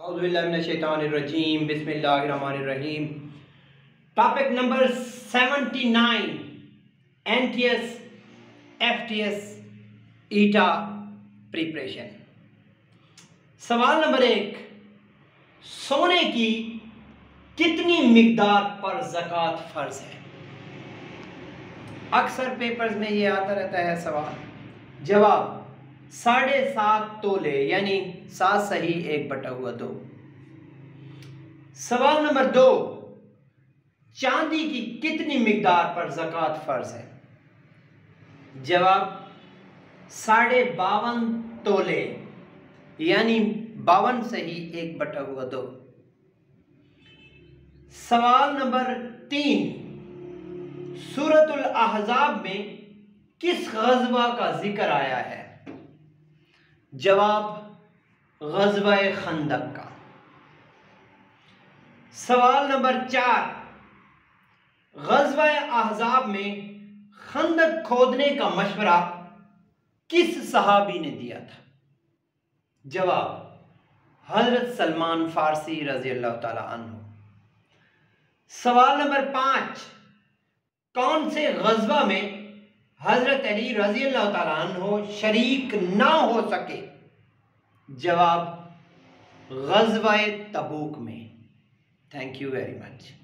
औज़ुबिल्लाहिमिनश्शैतानिर्रजीम बिस्मिल्लाहिर्रहमानिर्रहीम। Topic number 79, NTS FTS ETA preparation. सवाल number 1, सोने की कितनी मिकदार पर ज़कात फ़र्ज है? अक्सर पेपर्स में ये आता रहता है सवाल। जवाब 7.5 तोले यानी 7 सही 1/2। सवाल नंबर 2, चांदी की कितनी मिकदार पर ज़कात फ़र्ज है? जवाब 52.5 तोले यानी 52 सही 1/2। सवाल नंबर 3, सूरतुल अहज़ाब में किस ग़ज़वा का जिक्र आया है? जवाब ग़ज़वा-ए खंदक का। सवाल नंबर 4, ग़ज़वा-ए अहज़ाब में खंदक खोदने का मशवरा किस सहाबी ने दिया था? जवाब हज़रत सलमान फ़ारसी रज़ियल्लाहु ताला अन्हु। सवाल नंबर 5, कौन से ग़ज़वा में हज़रत अली रज़ियल्लाहु ताला अन्हु शरीक ना हो सके? जवाब ग़ज़वा-ए तबूक में। Thank you very much.